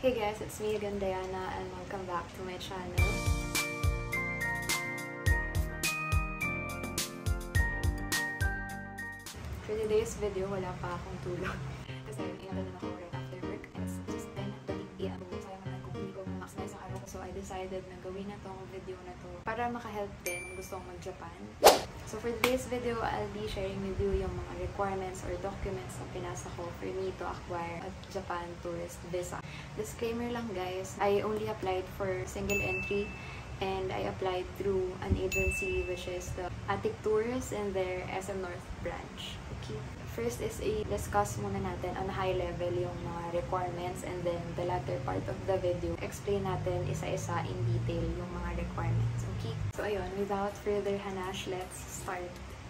Hey guys, it's me again, Diana, and welcome back to my channel. For today's video, wala pa akong tulog. Kasi inatan na ako right after work. It's just 10:30 PM. Sayang na kung hindi ko ma-maximize ang araw ko. So I decided na gawin na tong video na to para maka-help din kung gusto kong mag-Japan. So for today's video, I'll be sharing with you yung mga requirements or documents na pinasa ko for me to acquire a Japan tourist visa. Disclaimer lang guys, I only applied for single entry and I applied through an agency which is the Attic Tours and their SM North branch. Okay. First is i-discuss muna natin on a high level yung mga requirements, and then the latter part of the video, explain natin isa-isa in detail yung mga requirements. Okay? So ayun, without further hanash, let's start.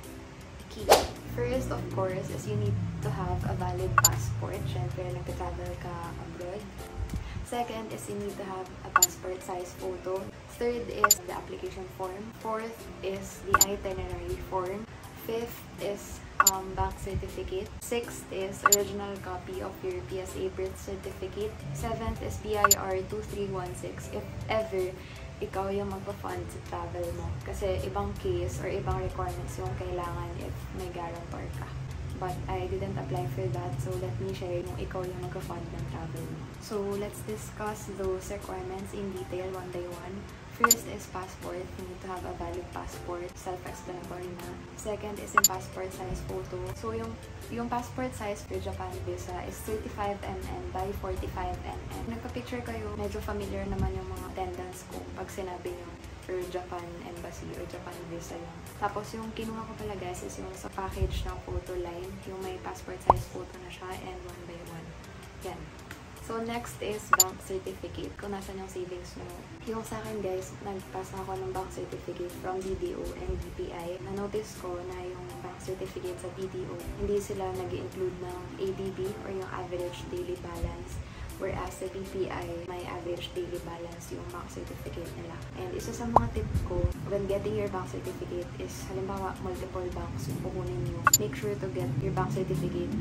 Okay. First, of course, is you need to have a valid passport. Syempre, nag-travel ka abroad. Second is you need to have a passport size photo. Third is the application form. Fourth is the itinerary form. Fifth is bank certificate. Sixth is original copy of your PSA birth certificate. Seventh is BIR 2316 if ever ikaw yung magpa-fund sa travel mo. Kasi ibang case or ibang requirements yung kailangan if may guarantor ka. But I didn't apply for that, so let me share yung ikaw yung magpa-fund ng travel mo. So let's discuss those requirements in detail one by one. First is passport. You need to have a valid passport. Self-explanatory na. Second is yung passport size photo. So yung passport size for Japan visa is 35mm by 45mm. Nagpa-picture kayo, medyo familiar naman yung mga attendance ko pag sinabi nyo for Japan Embassy or Japan visa yun. Tapos yung kinuha ko pala guys is yung sa package ng photo line, yung may passport size photo na siya and one by one. Yan. So, next is bank certificate. Kung nasan yung savings mo. Yung sa akin guys, nagpasa ako ng bank certificate from BDO and BPI. Na-notice ko na yung bank certificate sa BDO, hindi sila nag-include ng ADB or yung average daily balance. Whereas sa BPI, may average daily balance yung bank certificate nila. And isa sa mga tip ko, when getting your bank certificate is, halimbawa, multiple banks yung kukunin nyo. Make sure to get your bank certificate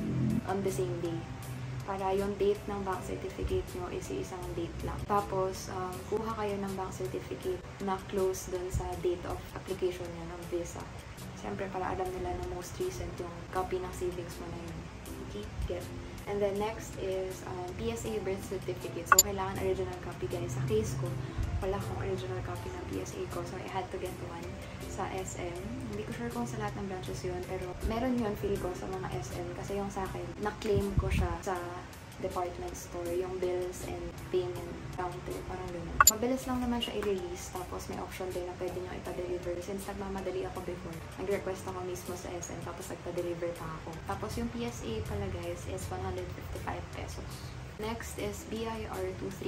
on the same day. Para yung date ng bank certificate nyo is isang date lang. Tapos, kuha kayo ng bank certificate na close dun sa date of application nyo ng visa. Siyempre, para alam nila na most recent yung copy ng savings mo na yun. Okay? Get. And then next is PSA birth certificate. So, kailangan original copy guys. Sa case ko, wala akong original copy ng PSA ko. So, I had to get one sa SM. Hindi ko sure kung sa lahat ng branches yun, pero meron yun feel ko sa mga SM kasi yung sa akin, na-claim ko siya sa department store, yung bills and payment counter, parang gano'n. Mabilis lang naman siya i-release, tapos may option din na pwede nyo ipa-deliver. Since nagmamadali ako before, nag-request ako mismo sa SM, tapos nagpa-deliver pa ako. Tapos yung PSA pala guys is 155 pesos. Next is BIR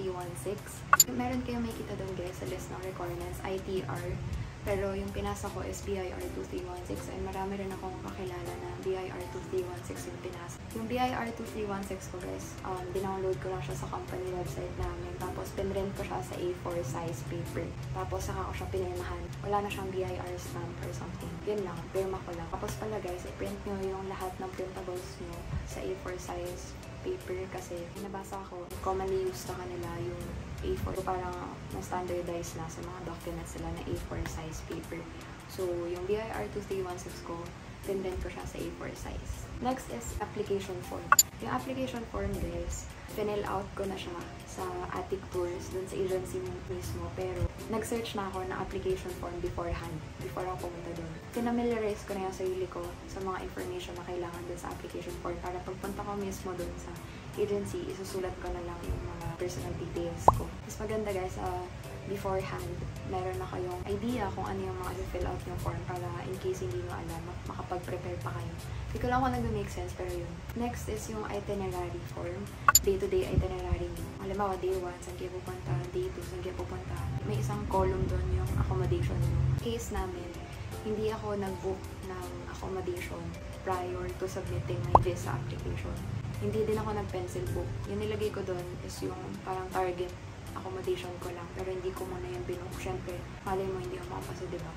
2316. Meron kayong makikita doon guys sa list ng requirements, ITR. Pero yung pinasa ko is BIR 2316 and marami rin akong kakilala na BIR 2316 yung pinasa. Yung BIR 2316 ko guys, dinownload ko lang siya sa company website namin. Tapos pinrint ko siya sa A4 size paper. Tapos saka ko siya pinirmahan. Wala na siyang BIR stamp or something. Yun lang, pirma ko lang. Tapos pala guys, i-print nyo yung lahat ng printables nyo sa A4 size paper kasi nabasa ko, commonly used sa kanila yung A4. So, parang na-standardize na sa mga documents sila na A4 size paper. So, yung BIR 2316 ko, pinrint ko siya sa A4 size. Next is application form. Yung application form guys, fill out ko na siya sa Attic Tours, dun sa agency mismo. Pero, nag-search na ako ng application form beforehand, before ako pumunta dun. Pinamiliarize ko na yung sarili ko sa mga information na kailangan dun sa application form para pagpunta ko mismo dun sa agency, isusulat ko na lang yung mga personal details ko. Mas maganda guys, beforehand, meron na kayong idea kung ano yung mga i-fill out yung form para in case hindi nyo alam, makapag-prepare pa kayo. Hindi ko lang kung nag-make sense, pero yun. Next is yung itinerary form. Day-to-day itinerary nyo. Halimbawa, day 1, saan kayo pupunta, day 2, saan kayo pupunta. May isang column doon yung accommodation nyo. Case namin, hindi ako nag-book ng accommodation prior to submitting my visa application. Hindi din ako nag-pencil book. Yung nilagay ko doon is yung parang target accommodation ko lang. Pero hindi ko muna yung binook. Siyempre, malay mo hindi ako makapasa, diba? So,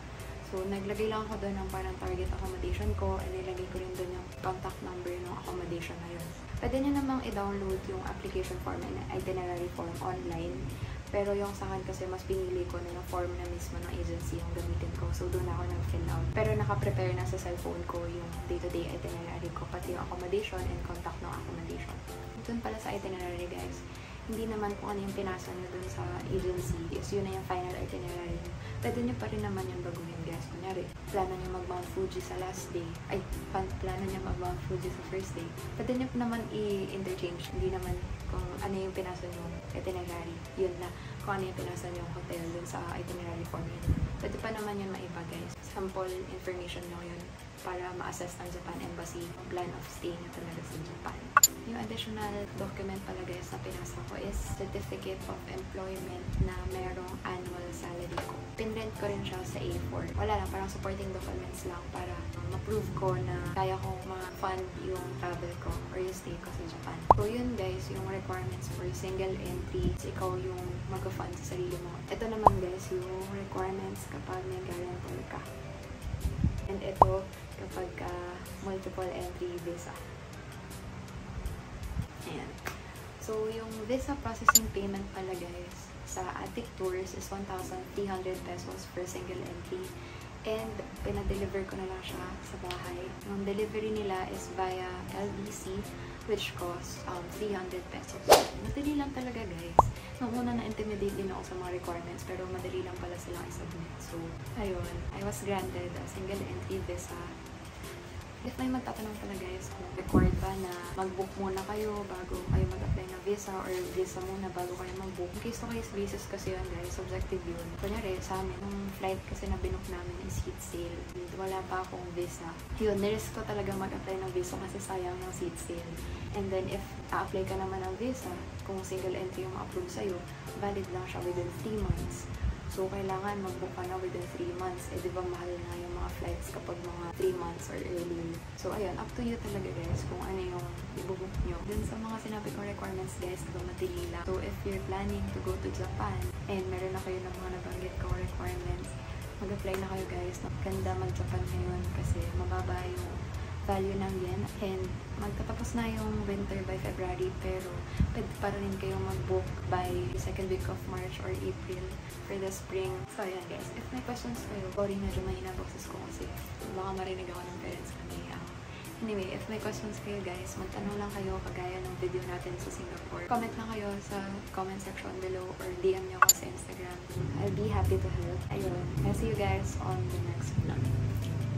So, naglagay lang ako doon ng parang target accommodation ko and nilagay ko rin doon yung contact number ng accommodation na yun. Pwede nyo namang i-download yung application form and itinerary form online. Pero yung sa akin kasi mas pinili ko na yung form na mismo ng agency yung gamitin ko. So, doon ako nag-fill out. Pero naka-prepare na sa cellphone ko yung day-to-day itinerary ko, pati yung accommodation and contact ng accommodation. Doon pala sa itinerary, guys, hindi naman kung ano yung pinasa nyo dun sa agency is yun na yung final itinerary nyo. Pwede nyo pa rin naman yung baguhin, guys. Kunyari, plano nyo mag-Mount Fuji sa last day. Ay, plano nyo mag-Mount Fuji sa first day. Pwede nyo naman i-interchange. Hindi naman kung ano yung pinasa nyo itinerary. Yun na. Kung ano yung pinasa nyo hotel dun sa itinerary form yun. Pwede pa naman yun maiba, guys. Sample information nyo yun para ma-assess ng Japan Embassy ang plan of stay nyo talaga sa Japan. Yung additional document pala, guys, na pinasa ko is Certificate of Employment na merong annual salary ko. Pinrent ko rin siya sa A4. Wala lang, parang supporting documents lang para ma-prove ko na kaya kong ma-fund yung travel ko or yung stay ko sa Japan. So yun, guys, yung requirements for single entry. Ikaw yung mag-fund sa sarili mo. Ito naman, guys, yung requirements kapag may guarantor ka. And ito kapag multiple entry visa. Ayan. So, yung visa processing payment pala, guys, sa Attic Tours is 1,300 pesos per single entry. And, pinadeliver ko na lang siya sa bahay. Yung delivery nila is via LBC, which costs 300 pesos. Madali lang talaga, guys. Nung una na-intimidate din ako sa mga requirements, pero madali lang pala silang i-submit. So, ayun. I was granted a single entry visa. If may magtatanong pala, guys, kung required ba na mag-book muna kayo bago kayo mag-apply ng visa or visa muna bago kayo mag-book. Case to case basis kasi yun, guys. Subjective yun. Kunyari, sa amin, yung flight kasi na binook namin is seat sale. Wala pa akong visa. Yun, nirisk ko talaga mag-apply ng visa kasi sayang yung seat sale. And then, if a-apply ka naman ng visa, kung single entry yung approve sa'yo, valid lang siya within 3 months. So, kailangan mag-book ka na within 3 months. Eh, di ba mahal na yung mga flights kapag mga 3 months or earlier. So, ayun, up to you talaga, guys, kung ano yung i-book nyo. Dun sa mga sinabi kong requirements, guys, di ba madali lang. So, if you're planning to go to Japan, and meron na kayo ng mga nabanggit kong requirements, mag-apply na kayo, guys. Ganda mag-Japan ngayon kasi mababa yung value ng yen and magtatapos na yung winter by February pero pwede pa rin kayong mag-book by second week of March or April for the spring. So ayan, guys, if may questions kayo, sorry medyo mahina boses ko kasi baka marinig ako ng parents ko. Anyway, if may questions kayo, guys, magtanong lang kayo kagaya ng video natin sa Singapore. Comment lang kayo sa comment section below or DM nyo ako sa Instagram. I'll be happy to help. Ayun, I'll see you guys on the next vlog.